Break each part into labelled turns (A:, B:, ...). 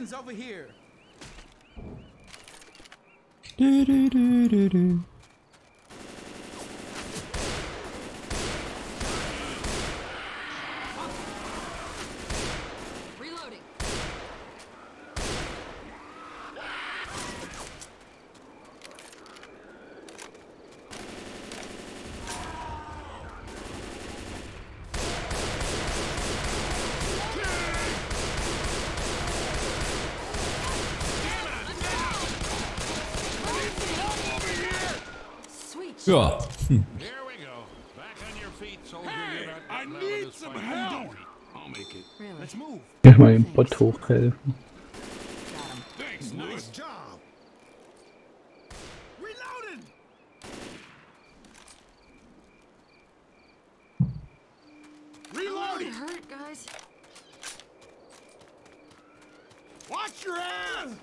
A: Weapons over here.
B: Du, du, du, du, du.
C: Reloading. Sweet.
B: Ja.
D: Here we go. Back on your feet, soldier. You're not
E: I
D: getting out of
E: need
D: this
E: some
D: fight.
E: help. I'll make it.
C: Really?
E: Let's move.
F: Ja, mal dem Bot hochhelfen.
C: Got him.
E: Thanks, nice job. Reloading.
C: Oh,
E: Reloading.
C: it hurt, guys.
E: Watch your ass.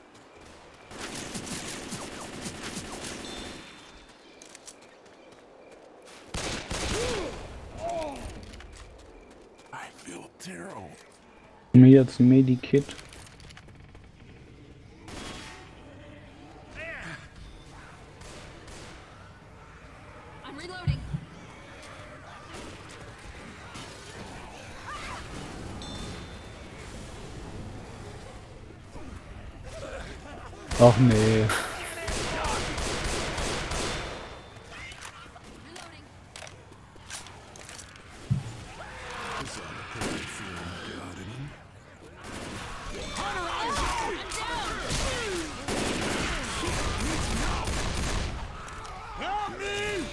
E: I feel terrible.
F: Mir jetzt ein Medikit.
C: I'm reloading.
F: Ach nee.
C: Reloading.
E: Help me.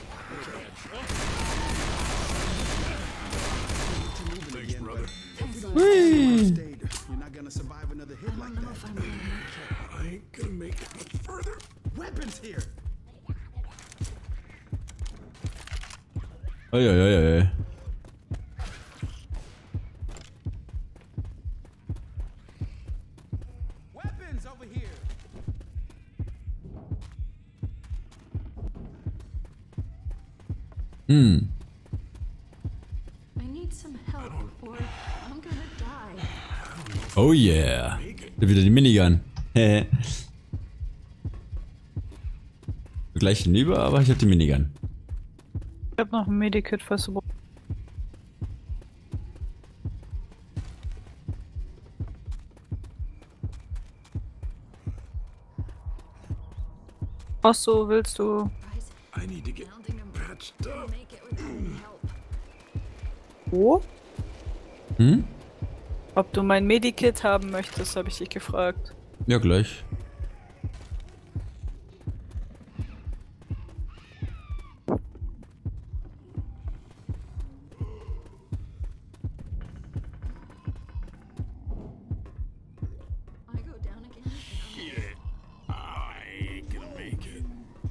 E: Thanks, brother.
B: Hui.
A: You're not gonna survive another hit like
C: I don't know if
A: that.
C: I'm gonna make
E: I ain't gonna make it much further.
A: Weapons here.
B: Eieieiei.
A: Weapons over here.
B: Hm.
C: it. I need some help, or I'm gonna die.
B: Oh yeah. Wieder die Minigun. Hehe. Gleich hinüber, aber ich hab die Minigun.
G: Ich hab noch ein Medikit, falls du brauchst. Ach so, willst du?
C: Guys,
E: I need to get
C: I don't think I'm
E: patched
C: gonna
E: up.
C: make it without any help.
G: Wo?
B: Hm?
G: Ob du mein Medikit haben möchtest, habe ich dich gefragt.
B: Ja, gleich.
C: I go down again.
E: Shit. I ain't gonna make it.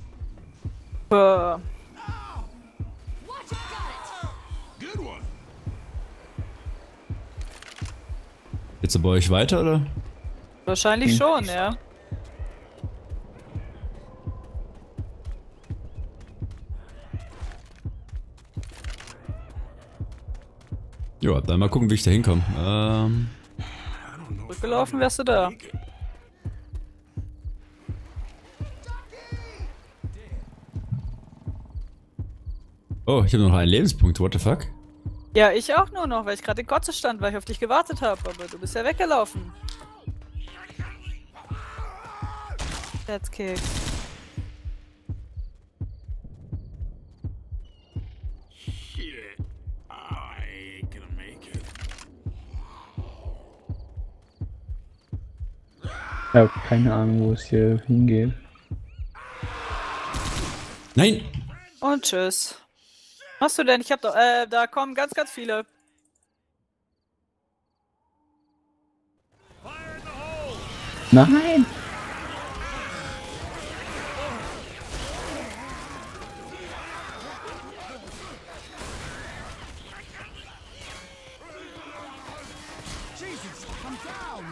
G: Äh,
C: Watch, I got it.
E: Good one.
B: Geht's bei euch weiter, oder?
G: wahrscheinlich schon, ja.
B: Jo, dann mal gucken, wie ich da hinkomme.
E: I don't know. if
G: Zurückgelaufen
E: I'm
G: wärst du da.
E: gonna make it.
B: Oh, ich habe noch einen Lebenspunkt. What the fuck?
G: Ja, ich auch nur noch, weil ich gerade in Kotze stand, weil ich auf dich gewartet habe. Aber du bist ja weggelaufen. That's kick.
E: Shit. I ain't gonna make it.
F: Ich habe keine Ahnung, wo es hier hingeht.
B: Nein!
G: Und tschüss. Was hast du denn? Ich hab doch, da kommen ganz, ganz viele.
F: Nein!
A: Jesus, I'm down.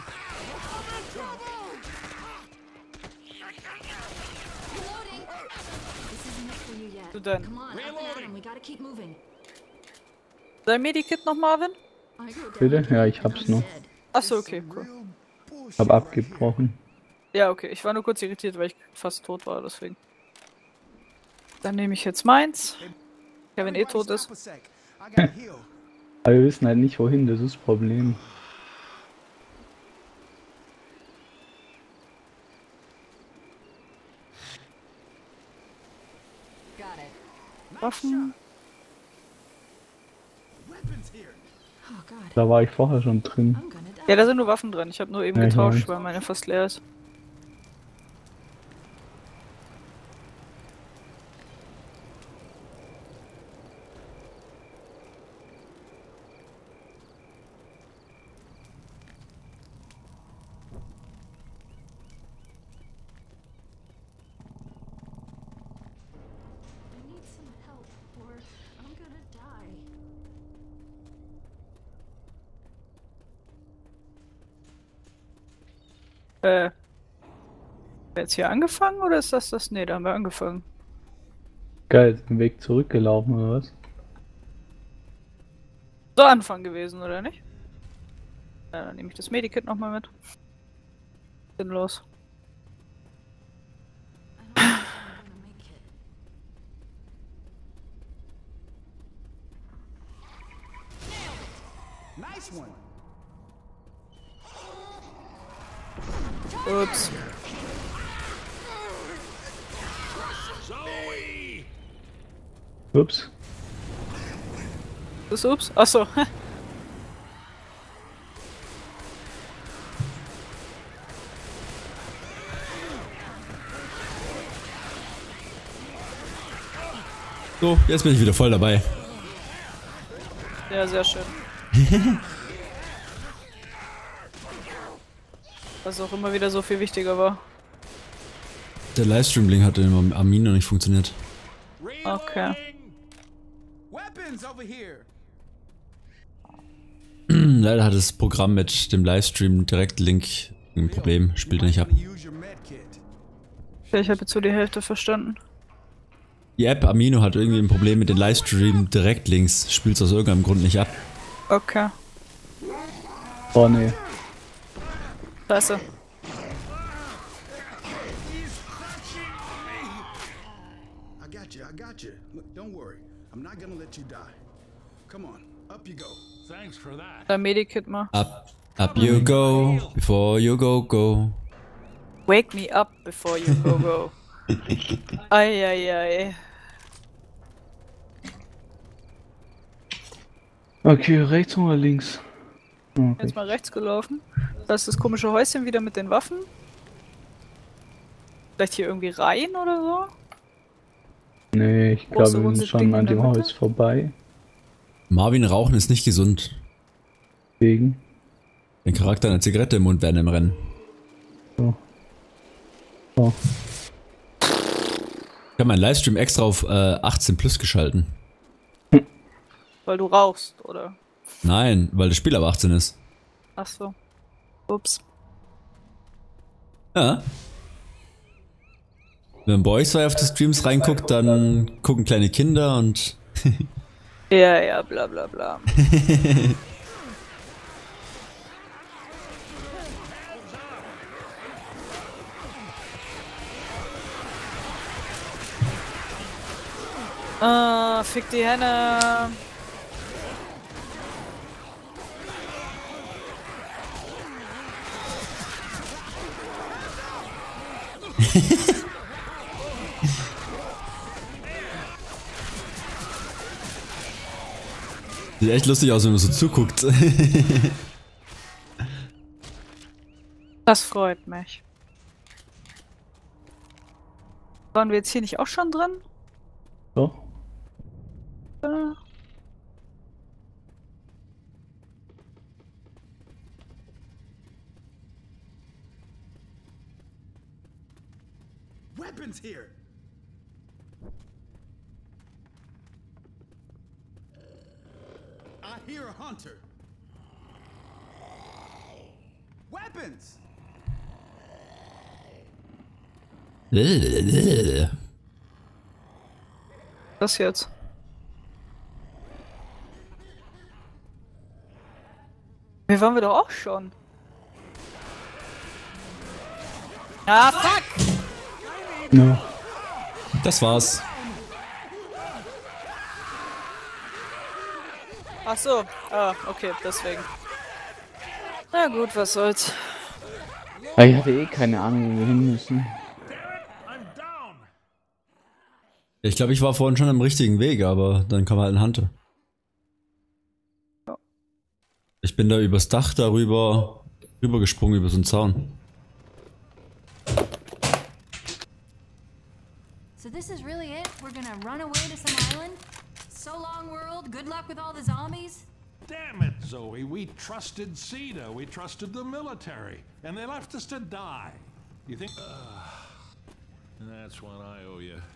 C: Reloading. This isn't it for you yet.
G: Du denn?
C: Come on, up and at 'em. We gotta keep moving.
G: Dein Medikit noch, Marvin?
C: I go down
F: Bitte?
C: again
F: Ja, ich
C: and
F: hab's
C: I'm
F: noch.
C: dead.
G: Achso, okay, cool.
A: Real
F: Hab abgebrochen.
G: Ja, okay. Ich war nur kurz irritiert, weil ich fast tot war, deswegen. Dann nehme ich jetzt meins. Ja, wenn eh
A: Everybody
G: tot ist.
A: stop a sec. I gotta heal.
F: Aber wir wissen halt nicht wohin, das ist das Problem.
G: Waffen.
A: Weapons here.
C: Oh God,
F: Da war ich vorher schon drin.
C: I'm gonna die.
G: Ja, da sind nur Waffen drin. Ich habe nur eben
F: Ja, ich
G: getauscht,
F: weiß.
G: weil meine fast leer ist.
C: I need some help, or I'm gonna die.
G: Haben wir jetzt hier angefangen oder ist das das? Ne, da haben wir angefangen.
F: Geil, ist den Weg zurückgelaufen oder was?
G: So Anfang gewesen, oder nicht? Ja, dann nehme ich das Medikit nochmal mit. Sinnlos.
C: I don't think I'm gonna make it.
A: Nice one.
G: Ups.
D: Zoe!
F: Ups.
G: Das ist ups? Achso.
B: So, jetzt bin ich wieder voll dabei.
G: Ja, sehr schön. Was auch immer wieder so viel wichtiger war.
B: Der Livestream-Link hat im Armin noch nicht funktioniert.
G: Okay.
A: Weapons over here.
B: Leider hat das Programm mit dem Livestream-Direkt-Link ein Problem. Spielt er nicht ab.
A: Use your med kit.
G: Ich habe jetzt so die Hälfte verstanden.
B: Die App Amino hat irgendwie ein Problem mit den Livestream-Direkt-Links. Spielt es aus irgendeinem Grund nicht ab.
G: Okay.
F: Oh ne.
G: Scheiße.
A: I got you. I got you. Look, don't worry. I'm not gonna let you die. Come on, up you go.
D: Thanks for that.
G: Dein Medikit mal.
B: Up you go, before you go.
G: Wake me up before you go. Eieiei.
F: Okay, rechts oder links? Okay.
G: Jetzt mal rechts gelaufen. Da ist das komische Häuschen wieder mit den Waffen. Vielleicht hier irgendwie rein oder so?
F: Nee, ich
G: Große,
F: glaube, wir
G: runde
F: sind schon
G: Ding
F: an
G: in der
F: dem
G: Mitte?
F: Holz vorbei.
B: Marvin, Rauchen ist nicht gesund.
F: Wegen.
B: Den Charakter eine Zigarette im Mund werden im Rennen.
F: So. So.
B: Ich habe meinen Livestream extra auf 18 plus geschalten.
G: Weil du rauchst, oder?
B: Nein, weil das Spiel aber 18 ist.
G: Ach so. Ups.
B: Ja. Wenn man bei euch zwei auf die Streams reinguckt, dann gucken kleine Kinder und
G: Ja, ja, bla bla bla. Fick die Henne.
B: sieht echt lustig aus, wenn man so zuguckt.
G: Das freut mich. Waren wir jetzt hier nicht auch schon drin?
F: So.
G: Äh,
A: Weapons here. I hear a hunter. Weapons.
G: Das jetzt. Hier waren wir doch auch schon. Ah, fuck!
F: Ja.
B: Das war's.
G: Ach so. Ah, okay, deswegen. Na gut, was soll's.
F: Aber ich hatte eh keine Ahnung, wo wir hin müssen.
D: I'm down.
B: Ich glaube, ich war vorhin schon am richtigen Weg, aber dann kam halt ein Hunter. Ich bin da übers Dach darüber rübergesprungen über so einen Zaun.
C: So this is really it? We're gonna run away to some island? So long, world. Good luck with all the zombies.
D: Damn it, Zoe. We trusted CETA. We trusted the military. And they left us to die. You think... that's one I owe you.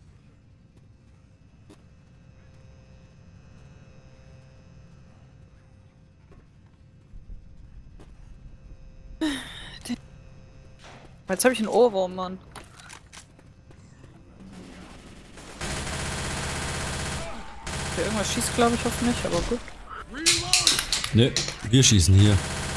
G: Jetzt habe ich einen Ohrwurm, Mann. Okay, irgendwas schießt, glaube ich, auf mich, aber gut.
B: Ne, wir schießen hier.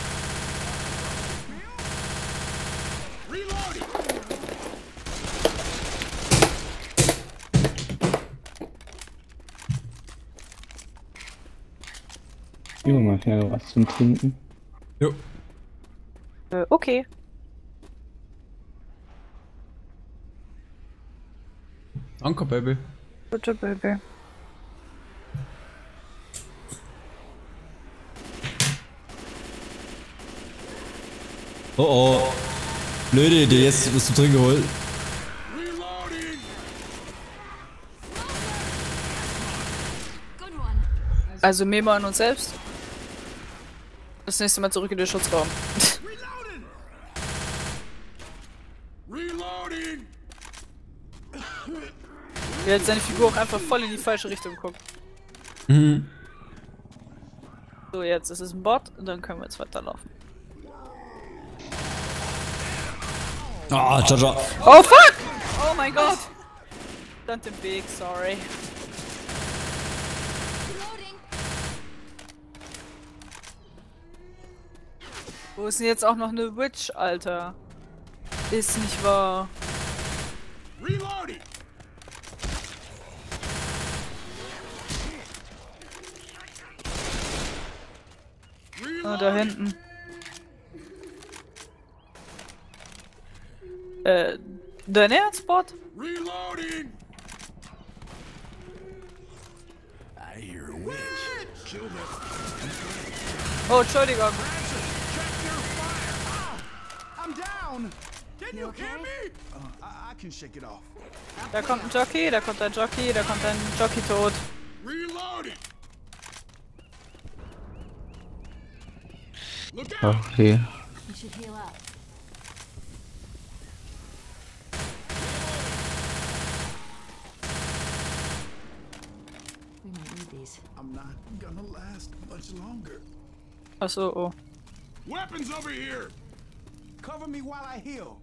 F: Gib mir mal schnell was zum Trinken.
B: Jo.
G: Okay.
B: Danke, Baby.
G: Bitte, Baby.
B: Oh oh. Blöde Idee, jetzt wirst du drin geholt.
C: Good one.
G: Also Memo an uns selbst. Das nächste Mal zurück in den Schutzraum.
E: Reloading!
G: Wie halt seine Figur auch einfach voll in die falsche Richtung guckt.
B: Mhm.
G: So, jetzt ist es ein Bot und dann können wir jetzt weiterlaufen.
B: Ah, Jaja.
G: Oh fuck! Oh mein Gott! Stand im Weg, sorry.
C: Reloading.
G: Wo ist denn jetzt auch noch eine Witch, Alter? Ist nicht wahr.
E: Reloading!
G: Ah, da hinten. Dein Ernstbot?
E: Reloading! I hear a witch. Kill that.
G: Oh, Entschuldigung.
A: I'm down.
E: Can you hear me?
A: I can shake it off.
G: Da kommt ein Jockey, da kommt ein Jockey, da kommt ein Jockey tot.
E: Reloading! Look out!
F: Okay.
C: We should heal up. We might need these.
A: I'm not gonna last much longer.
G: Achso, oh.
E: Weapons over here!
A: Cover me while I heal.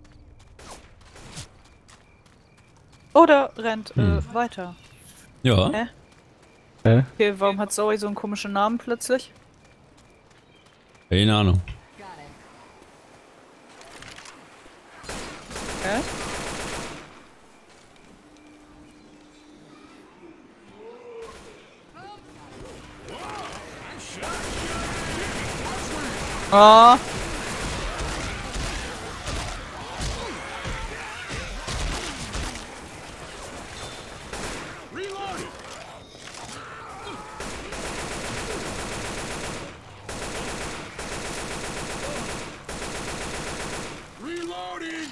G: Oder rennt weiter.
B: Ja.
G: Hä? Okay, warum hat Zoe so einen komischen Namen plötzlich?
B: Keine Ahnung.
C: Got it.
G: Hä? Oh.
E: Reloading! Reloading!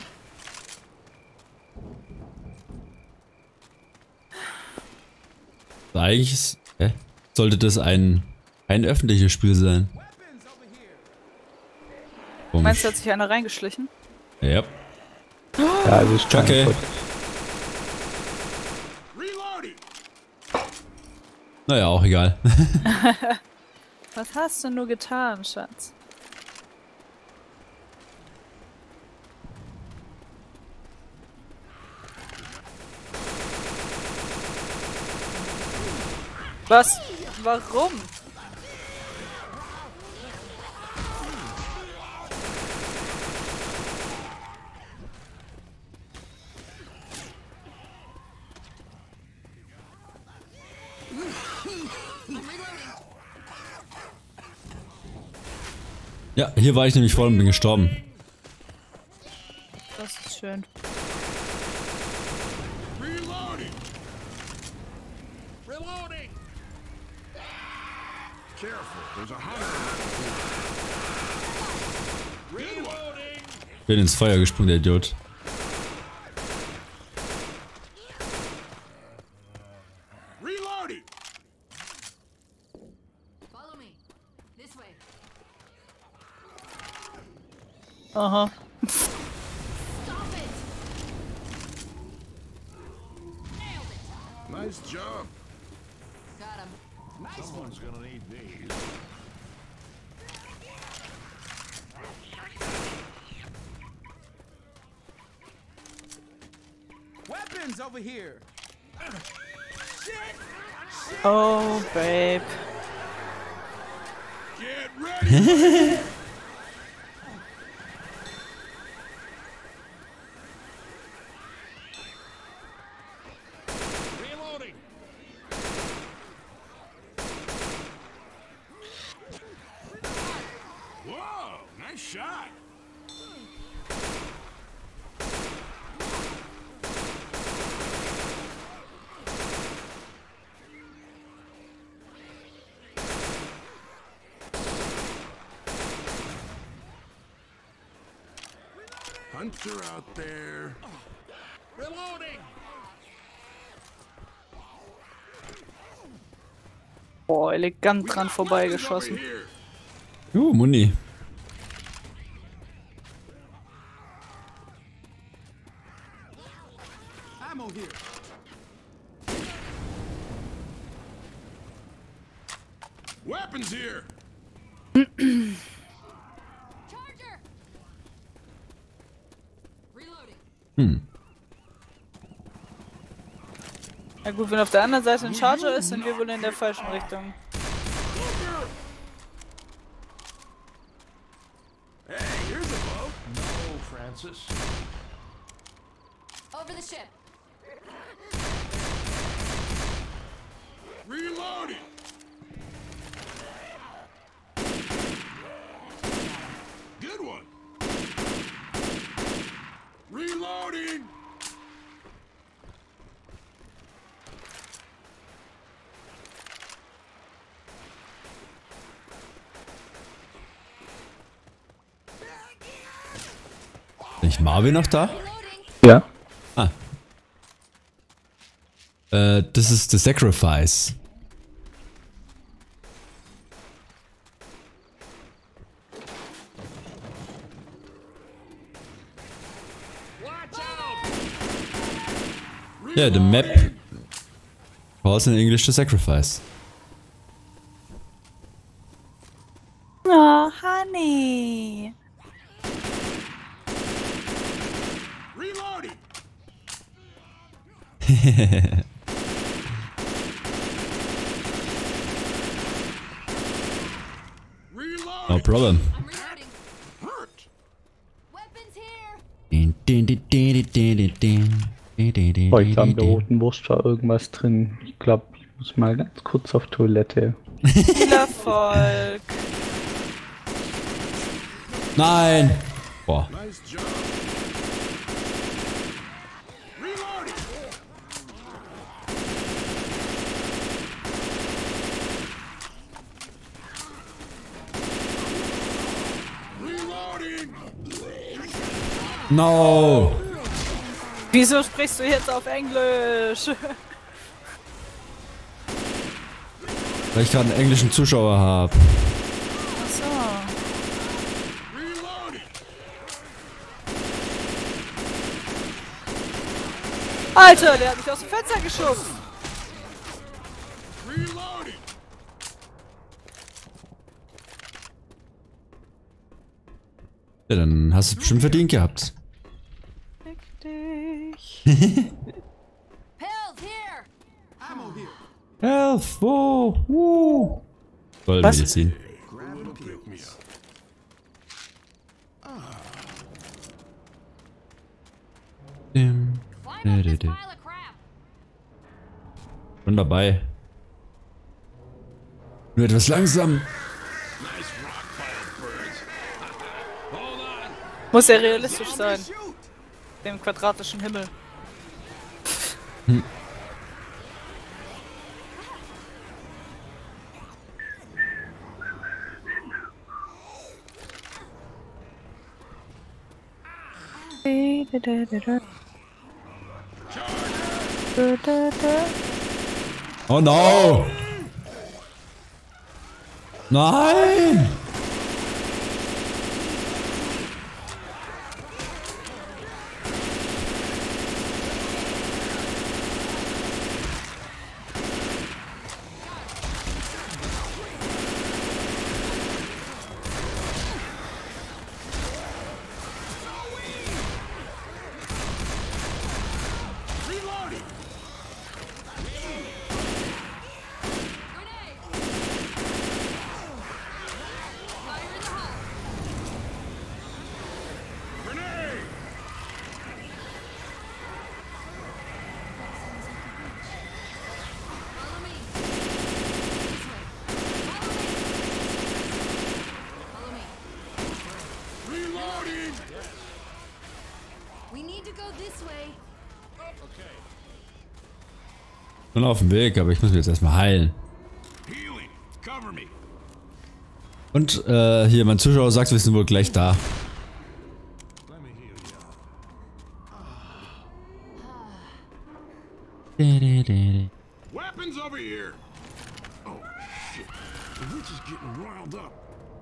B: Eigentlich ist, sollte das ein öffentliches Spiel sein.
G: Meinst du, hat sich einer reingeschlichen?
B: Ja.
F: Ja, also ist schon
B: Okay.
F: kaputt.
E: Reloading!
B: Naja, auch egal.
G: Was hast du nur getan, Schatz? Was? Warum?
B: Ja, hier war ich nämlich voll und bin gestorben.
G: Das ist schön.
E: Reloading. Reloading. Careful, there's a hunter. Reloading.
B: Bin ins Feuer gesprungen, der Idiot.
E: Reloading.
C: Follow me. This way.
G: Aha.
C: Stop it! Nailed it!
E: Nice job.
C: Got him.
D: Someone's gonna need these.
A: Weapons over here.
G: Oh, babe.
E: Get ready.
D: Reloading.
E: Whoa, nice shot. Hunter out there.
D: Reloading.
G: Boah, elegant dran
E: Over
G: vorbeigeschossen.
E: here.
B: Muni.
A: Ammo here.
E: Weapons here.
C: Charger! Reloading.
G: Na gut, wenn auf der anderen Seite ein Charger ist, sind wir wohl in der falschen Richtung.
E: Hey, here's a boat.
D: No, Francis.
C: Over the ship.
E: Reloading. Good one. Reloading.
B: Ist nicht Marvin noch da?
C: Reloading.
F: Ja.
B: Ah. Das ist The Sacrifice.
D: Watch out!
B: Ja, the map calls in English The Sacrifice.
G: Oh, honey.
E: Reloading. Reloading.
B: No problem.
C: I'm reloading.
E: Hurt.
C: Weapons here.
F: Boah, ich glaube, in der roten Wurst war irgendwas drin. Ich glaube, ich muss mal ganz kurz auf Toilette.
G: Viel Erfolg.
B: Nein! Boah.
E: Nice job. Reloading. Reloading.
B: No!
G: Wieso sprichst du jetzt auf Englisch?
B: Weil ich gerade einen englischen Zuschauer habe.
G: Achso.
E: Reloading.
G: Alter, der hat mich aus dem Fenster geschubst.
E: Reloading.
B: Ja, dann hast du es bestimmt verdient gehabt.
G: Fick dich.
C: Pills here.
A: Ammo here.
B: Health, wo? Voll
G: Was?
B: Medizin.
A: Grab the
E: Pick me
A: pills.
E: up.
B: Dim.
C: Climb up this pile of crap.
B: Schon dabei. Nur etwas langsam.
E: Nice rock pile, birds.
G: Muss ja realistisch sein. Dem quadratischen Himmel.
B: Oh no! Nein!
C: Follow me. Follow me.
E: Reloading!
C: We need to go this way.
B: Bin auf dem Weg, aber ich muss mich jetzt erstmal heilen.
E: Healing! Cover me!
B: Und hier, mein Zuschauer sagt, wir sind wohl gleich da.
D: Let me heal you.
E: Weapons over here! Oh, shit. The witch is getting riled up.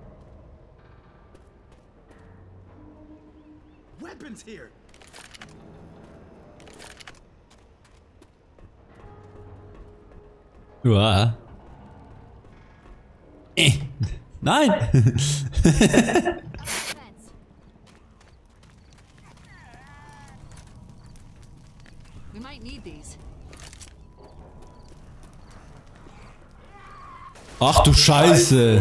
A: Weapons here.
B: Ja. Nein!
C: Fence. We might need these.
B: Ach du Scheiße!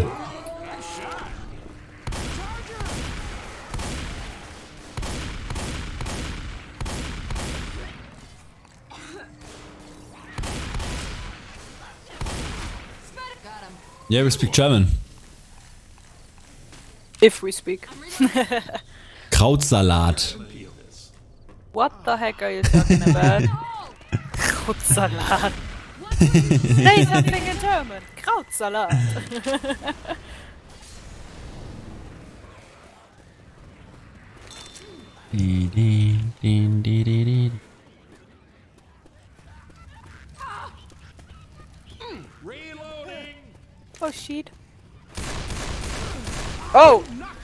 C: Got him.
B: Yeah, we speak German.
G: If we speak.
B: Krautsalat.
G: What the heck are you talking about? Krautsalat. Say something in German. Krautsalat.
D: Reloading!
G: Oh shit. Oh!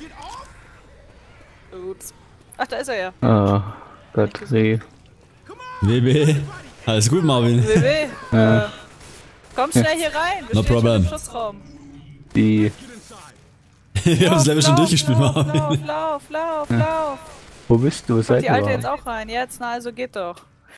G: Ups. Ach, da ist er ja.
F: Batterie.
B: WB. Alles gut, Marvin.
G: WW. Komm schnell hier rein. Wir
B: No
G: stehen schon
B: problem.
G: im Schutzraum.
F: Die.
B: Wir haben das Level schon durchgespielt, Marvin.
G: Lauf.
F: Wo bist du? Seid
G: Die
F: ihr
G: Alte jetzt
F: überhaupt?
G: auch rein. Jetzt, na also geht doch.